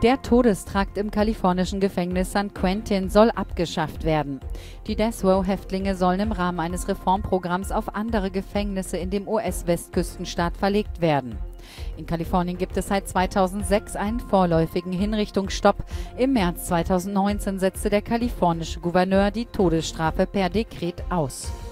Der Todestrakt im kalifornischen Gefängnis San Quentin soll abgeschafft werden. Die Death Row-Häftlinge sollen im Rahmen eines Reformprogramms auf andere Gefängnisse in dem US-Westküstenstaat verlegt werden. In Kalifornien gibt es seit 2006 einen vorläufigen Hinrichtungsstopp. Im März 2019 setzte der kalifornische Gouverneur die Todesstrafe per Dekret aus.